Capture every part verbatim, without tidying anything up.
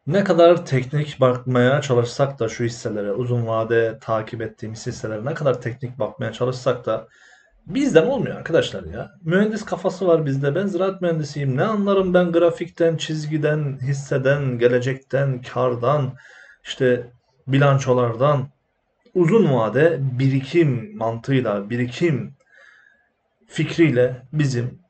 Ne kadar teknik bakmaya çalışsak da şu hisselere, uzun vade takip ettiğimiz hisselere ne kadar teknik bakmaya çalışsak da bizden olmuyor arkadaşlar ya. Mühendis kafası var bizde. Ben ziraat mühendisiyim. Ne anlarım ben grafikten, çizgiden, hisseden, gelecekten, kardan, işte bilançolardan. Uzun vade birikim mantığıyla, birikim fikriyle bizim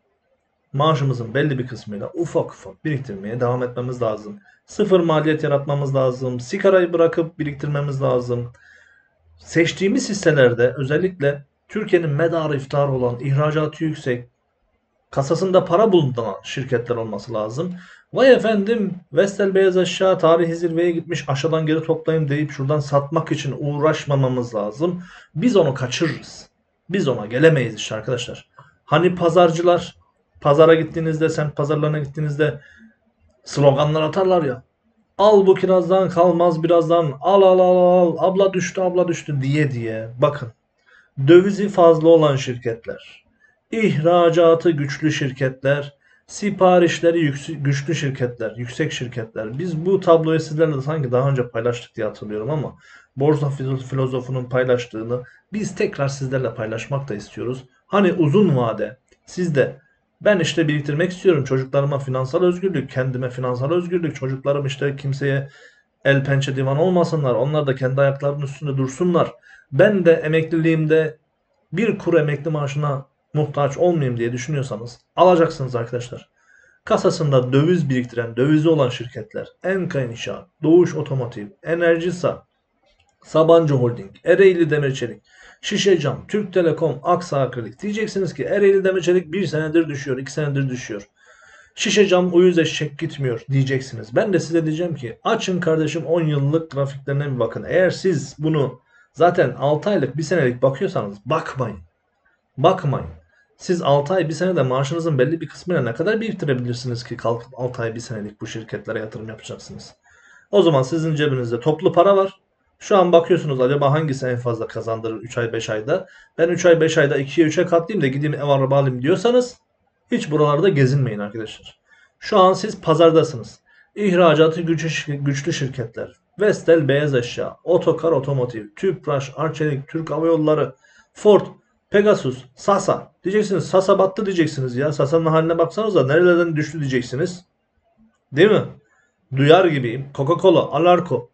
maaşımızın belli bir kısmıyla ufak ufak biriktirmeye devam etmemiz lazım. Sıfır maliyet yaratmamız lazım. Sigarayı bırakıp biriktirmemiz lazım. Seçtiğimiz hisselerde özellikle Türkiye'nin medarı iftiharı olan, ihracatı yüksek, kasasında para bulunan şirketler olması lazım. Vay efendim, Vestel Beyaz Eşya tarihi zirveye gitmiş, aşağıdan geri toplayayım deyip şuradan satmak için uğraşmamamız lazım. Biz onu kaçırırız. Biz ona gelemeyiz işte arkadaşlar. Hani pazarcılar, pazara gittiğinizde, semt pazarlarına gittiğinizde sloganlar atarlar ya. Al bu kirazdan kalmaz birazdan, al al al al, abla düştü abla düştü diye diye. Bakın, dövizi fazla olan şirketler, ihracatı güçlü şirketler, siparişleri yüksek, güçlü şirketler, yüksek şirketler. Biz bu tabloyu sizlerle de sanki daha önce paylaştık diye hatırlıyorum ama borsa filozofunun paylaştığını biz tekrar sizlerle paylaşmak da istiyoruz. Hani uzun vade sizde ben işte biriktirmek istiyorum çocuklarıma finansal özgürlük, kendime finansal özgürlük, çocuklarım işte kimseye el pençe divan olmasınlar, onlar da kendi ayaklarının üstünde dursunlar. Ben de emekliliğimde bir kuru emekli maaşına muhtaç olmayayım diye düşünüyorsanız alacaksınız arkadaşlar. Kasasında döviz biriktiren, dövizi olan şirketler Enka İnşaat, Doğuş Otomotiv, Enerjisa, Sabancı Holding, Ereğli Demirçelik, Şişecam, Türk Telekom, Aksa Akrilik. Diyeceksiniz ki Ereğli Demirçelik bir senedir düşüyor, iki senedir düşüyor. Şişecam uyuz eşek gitmiyor diyeceksiniz. Ben de size diyeceğim ki açın kardeşim on yıllık grafiklerine bir bakın. Eğer siz bunu zaten altı aylık bir senelik bakıyorsanız bakmayın. Bakmayın. Siz altı ay bir senede maaşınızın belli bir kısmıyla ne kadar biriktirebilirsiniz ki kalkıp altı ay bir senelik bu şirketlere yatırım yapacaksınız. O zaman sizin cebinizde toplu para var. Şu an bakıyorsunuz acaba hangisi en fazla kazandırır üç ay beş ayda. Ben üç ay beş ayda ikiye üçe katlayayım da gideyim ev araba alayım diyorsanız hiç buralarda gezinmeyin arkadaşlar. Şu an siz pazardasınız. İhracatı güçlü, güçlü şirketler. Vestel Beyaz Eşya, Otokar Otomotiv, Tüpraş, Arçelik, Türk Hava Yolları, Ford, Pegasus, Sasa. Diyeceksiniz Sasa battı diyeceksiniz ya. Sasa'nın haline baksanıza nerelerden düştü diyeceksiniz. Değil mi? Duyar gibiyim. Coca-Cola, Alarko.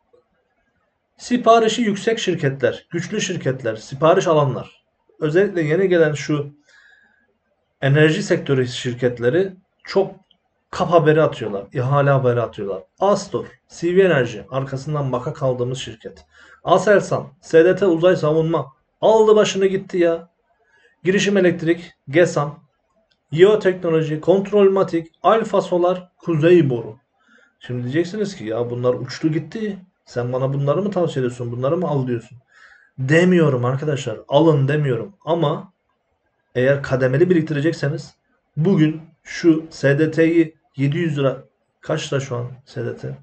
Siparişi yüksek şirketler, güçlü şirketler, sipariş alanlar. Özellikle yeni gelen şu enerji sektörü şirketleri çok kap haberi atıyorlar. İhale haberi atıyorlar. Astor, C V Enerji arkasından baka kaldığımız şirket. Aselsan, S D T Uzay Savunma aldı başını gitti ya. Girişim Elektrik, GESAM, Yeo Teknoloji, Kontrolmatik, Alfa Solar, Kuzey Boru. Şimdi diyeceksiniz ki ya bunlar uçtu gitti. Sen bana bunları mı tavsiye ediyorsun? Bunları mı al diyorsun? Demiyorum arkadaşlar. Alın demiyorum. Ama eğer kademeli biriktirecekseniz bugün şu S D T'yi yedi yüz lira kaç lira şu an S D T?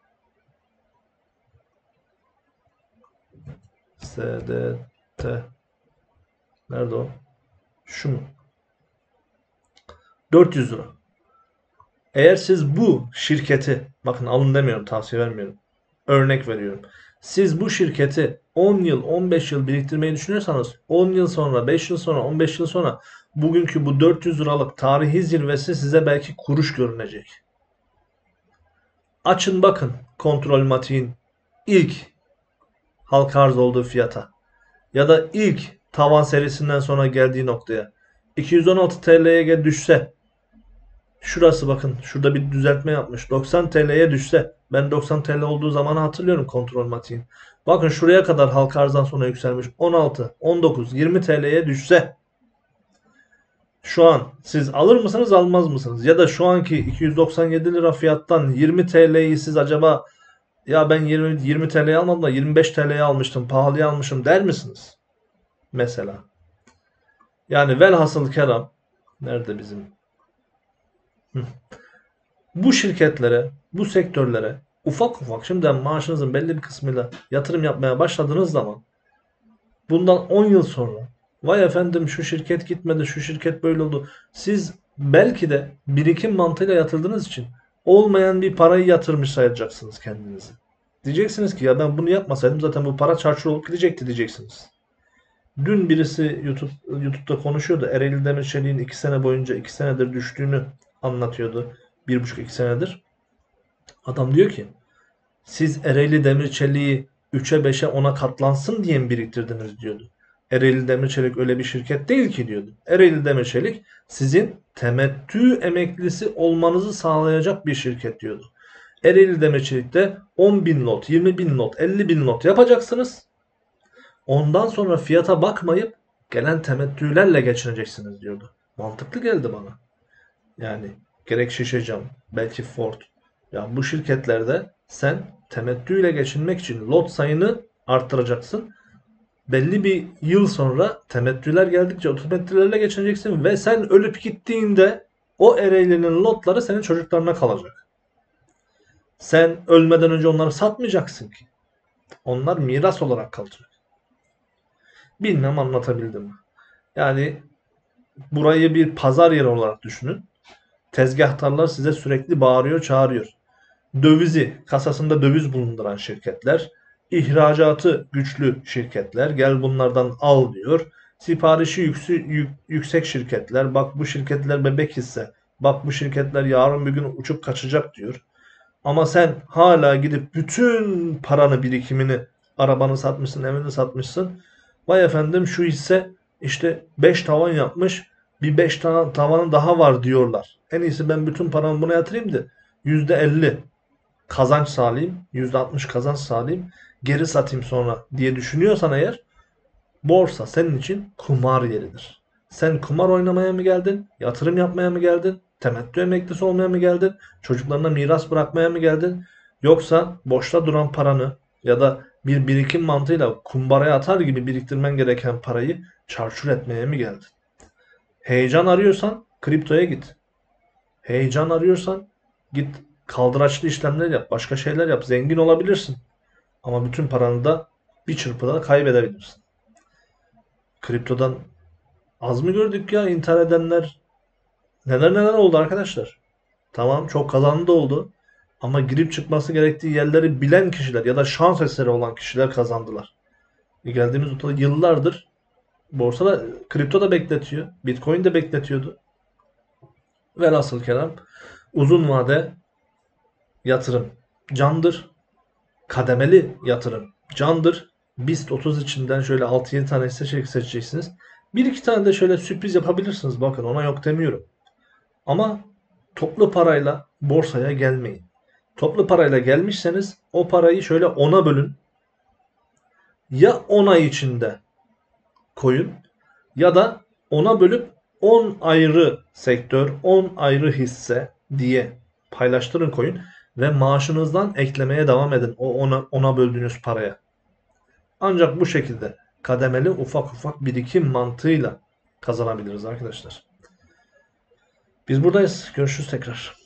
S D T nerede o? Şu mu? dört yüz lira. Eğer siz bu şirketi bakın alın demiyorum tavsiye vermiyorum. Örnek veriyorum. Siz bu şirketi on yıl on beş yıl biriktirmeyi düşünüyorsanız on yıl sonra beş yıl sonra on beş yıl sonra bugünkü bu dört yüz liralık tarihi zirvesi size belki kuruş görünecek. Açın bakın kontrol matiğin ilk halka arz olduğu fiyata ya da ilk tavan serisinden sonra geldiği noktaya iki yüz on altı T L'ye düşse şurası bakın şurada bir düzeltme yapmış doksan T L'ye düşse ben doksan T L olduğu zamanı hatırlıyorum kontrol matiğin. Bakın şuraya kadar halka arzdan sonra yükselmiş on altı, on dokuz, yirmi T L'ye düşse şu an siz alır mısınız almaz mısınız? Ya da şu anki iki yüz doksan yedi lira fiyattan yirmi T L'yi siz acaba ya ben yirmi, yirmi T L'ye almadım da yirmi beş T L'ye almıştım pahalıya almışım der misiniz? Mesela. Yani velhasıl kelam nerede bizim? Hı. Bu şirketlere, bu sektörlere ufak ufak şimdiden maaşınızın belli bir kısmıyla yatırım yapmaya başladığınız zaman bundan on yıl sonra vay efendim şu şirket gitmedi, şu şirket böyle oldu. Siz belki de birikim mantığıyla yatırdığınız için olmayan bir parayı yatırmış sayacaksınız kendinizi. Diyeceksiniz ki ya ben bunu yapmasaydım zaten bu para çarçur olup gidecekti diyeceksiniz. Dün birisi YouTube YouTube'da konuşuyordu. Ereğli Demirçelik'in iki sene boyunca iki senedir düştüğünü anlatıyordu. Bir buçuk iki senedir. Adam diyor ki siz Ereğli Demirçelik'i üçe beşe ona katlansın diye mi biriktirdiniz diyordu. Ereğli Demirçelik öyle bir şirket değil ki diyordu. Ereğli Demirçelik sizin temettü emeklisi olmanızı sağlayacak bir şirket diyordu. Ereğli Demirçelik'te on bin lot, yirmi bin lot, elli bin lot yapacaksınız. Ondan sonra fiyata bakmayıp gelen temettülerle geçineceksiniz diyordu. Mantıklı geldi bana. Yani gerek Şişecam, belki Ford. Ya bu şirketlerde sen temettüyle geçinmek için lot sayını arttıracaksın. Belli bir yıl sonra temettüler geldikçe o temettülerle geçineceksin ve sen ölüp gittiğinde o Ereğli'nin lotları senin çocuklarına kalacak. Sen ölmeden önce onları satmayacaksın ki. Onlar miras olarak kalacak. Bilmem anlatabildim mi? Yani burayı bir pazar yeri olarak düşünün. Tezgahtarlar size sürekli bağırıyor, çağırıyor. Dövizi, kasasında döviz bulunduran şirketler, ihracatı güçlü şirketler, gel bunlardan al diyor. Siparişi yüksü, yük, yüksek şirketler, bak bu şirketler bebek hisse, bak bu şirketler yarın bir gün uçup kaçacak diyor. Ama sen hala gidip bütün paranı, birikimini, arabanı satmışsın, evini satmışsın. Vay efendim şu hisse işte beş tavan yapmış, bir beş tane tavanı daha var diyorlar. En iyisi ben bütün paramı buna yatırayım da yüzde elli kazanç sağlayayım, yüzde altmış kazanç sağlayayım, geri satayım sonra diye düşünüyorsan eğer borsa senin için kumar yeridir. Sen kumar oynamaya mı geldin? Yatırım yapmaya mı geldin? Temettü emeklisi olmaya mı geldin? Çocuklarına miras bırakmaya mı geldin? Yoksa boşta duran paranı ya da bir birikim mantığıyla kumbaraya atar gibi biriktirmen gereken parayı çarçur etmeye mi geldin? Heyecan arıyorsan kriptoya git. Heyecan arıyorsan git kaldıraçlı işlemler yap. Başka şeyler yap. Zengin olabilirsin. Ama bütün paranı da bir çırpıda kaybedebilirsin. Kriptodan az mı gördük ya intihar edenler? Neler neler oldu arkadaşlar. Tamam çok kazandı da oldu. Ama girip çıkması gerektiği yerleri bilen kişiler ya da şans eseri olan kişiler kazandılar. E geldiğimiz noktada yıllardır borsada kripto da bekletiyor. Bitcoin de bekletiyordu. Velhasıl kelam uzun vade yatırım candır. Kademeli yatırım candır. BIST otuz içinden şöyle altı yedi tane hisse seçeceksiniz. Bir iki tane de şöyle sürpriz yapabilirsiniz. Bakın ona yok demiyorum. Ama toplu parayla borsaya gelmeyin. Toplu parayla gelmişseniz o parayı şöyle ona bölün. Ya on ay içinde koyun ya da ona bölüp on ayrı sektör, on ayrı hisse diye paylaştırın koyun ve maaşınızdan eklemeye devam edin o ona, ona böldüğünüz paraya. Ancak bu şekilde kademeli ufak ufak birikim mantığıyla kazanabiliriz arkadaşlar. Biz buradayız. Görüşürüz tekrar.